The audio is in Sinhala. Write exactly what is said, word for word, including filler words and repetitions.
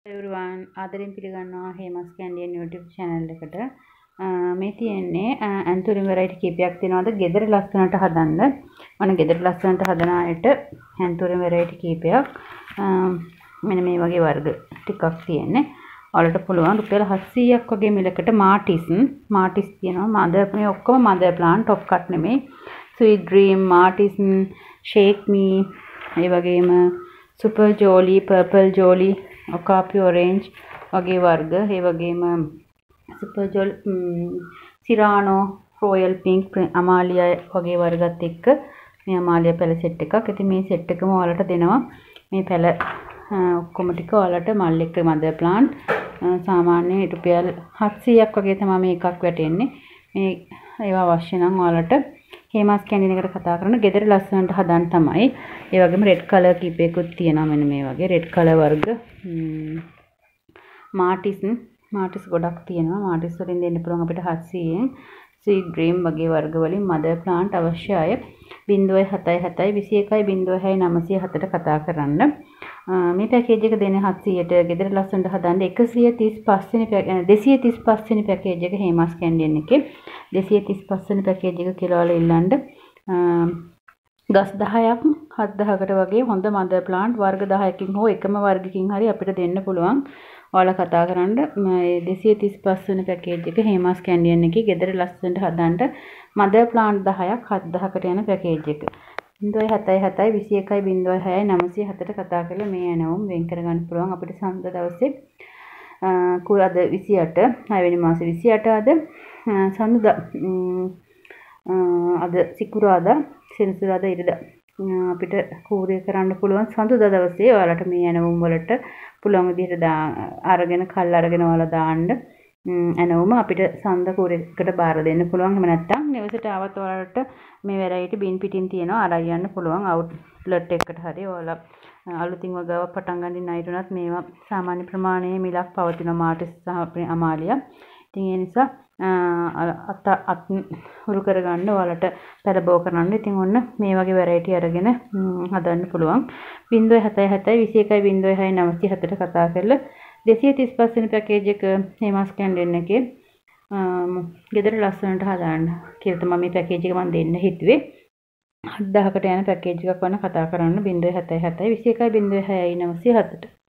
everyone ආදරෙන් පිළිගන්නවා හේමස් කැන්ඩියන් YouTube channel එකට. මේ තියෙන්නේ ඇන්තුරින් variety කීපයක් තියෙනවාද ගෙදර ලස්සනට හදන්න. මම ගෙදර ලස්සනට හදන අයට ඇන්තුරින් variety කීපයක් මෙන්න මේ වගේ වර්ග ටිකක් තියෙන්නේ. ඔයාලට පුළුවන් රුපියල් හත්සීයක් වගේ මිලකට මාටිස් මාටිස් තියෙනවා. මදර් මේ ඔක්කොම මදර් ප්ලාන්ට් টොප් කට් නෙමෙයි. sweet dream මාටිස් shake me ඒ වගේම super jolly purple jolly okapi orange වගේ වර්ග ඒ වගේම super jolly Cyrano royal pink amalia වගේ වර්ගත් එක්ක මේ amalia පැල සෙට් එකක්. ඉතින් මේ සෙට් එකම ඔයාලට දෙනවා. මේ පැල ඔක්කොම ටික ඔයාලට මල් එක්ක mother plant සාමාන්‍ය රුපියල් හත්සීයක් වගේ තමයි මේ එකක් වැටෙන්නේ. මේ ඒවා අවශ්‍ය නම් ඔයාලට හේමස් කැන්ඩින් එකට කතා කරන ගෙදර ලස්සනට හදන්න තමයි. ඒ වගේම රෙඩ් කලර් කීපයකුත් තියෙනවා මෙන්න මේ වගේ රෙඩ් කලර් වර්ග. මාටිස් මාටිස් ගොඩක් තියෙනවා. මාටිස් වලින් දෙන්න පුළුවන් අපිට හත්සීයෙන්. sweet dream වගේ වර්ග වලින් mother plant අවශ්‍ය අය zero seven seven විසි එකයි zero හය නවසිය හතට කතා කරන්න. මේ පැකේජ් එක දෙන්නේ හත්සීයට ගෙදර ලස්සනට හදන්න එකසිය තිස් පහ වෙනි දෙසිය තිස් පහ වෙනි පැකේජ් එක හේමස් කැන්ඩියන් එකේ දෙසිය තිස් පහ වෙනි පැකේජ් එක කියලා වල ඉල්ලන්න. ගස් දහයක් හත් දහකට වගේ හොඳ මදර් ප්ලාන්ට් වර්ග දහයකින් හෝ එකම වර්ගකින් හරි අපිට දෙන්න පුළුවන්. ඔයාලා කතා කරන්න මේ දෙසිය තිස් පහ වෙනි පැකේජ් එක හේමස් කැන්ඩියන් එකේ ගෙදර ලස්සනට හදන්න මදර් ප්ලාන්ට් දහයක් හත් දහකට යන පැකේජ් එක. zero seven seven විසි එකයි zero හයයි නවසිය හතට කතා කරලා මේ ඇනවුම් වෙන් කරගන්න පුළුවන් අපිට සඳ දවසේ කුරාද විසි අට හය වෙනි මාසේ විසි අට අද සඳුදා අද සිකුරාදා සෙනසුරාදා ඉරිදා අපිට කූරිය කරන්න පුළුවන් සඳුදා දවසේ ඔයාලට මේ ඇනවුම් වලට පුළුවන් විදිහට අරගෙන කල් අරගෙන ඔයාලා දාන්න ඇනවුම අපිට සඳ කූරියකට බාර දෙන්න පුළුවන්. එහෙම නැත්නම් නිවසට ආවත් ඔයාලට මේ වෙරයිටි බින් පිටින් තියෙනවා අරයි යන්න පුළුවන් අවුට්ලට් එකකට හරි. ඔයාලා අලුතින් වගාව පටන් ගන්න අයට උනත් මේවා සාමාන්‍ය ප්‍රමාණයේ මිලක් පවතින මාටිස් සහ අමාලියා. ඉතින් ඒ නිසා අත අත් උරු කරගන්න ඔයාලට පළබෝ කරන්න. ඉතින් ඔන්න මේ වගේ වෙරයිටි අරගෙන හදන්න පුළුවන්. zero seven seven විසි එකයි zero හයයි නවසිය හතට කතා කරලා දෙසිය තිස් පහ වෙනි පැකේජ් එක හේමස් කැන්ඩියන් එකේ ගෙදර ලස්සනට හදාන්න කියලා තමයි මේ පැකේජ් එක මම දෙන්න හිතුවේ. හත් දහකට යන පැකේජ් එකක් වන්න කතා කරන්න zero seven seven විසි එකයි zero හයයි නවසිය හතට.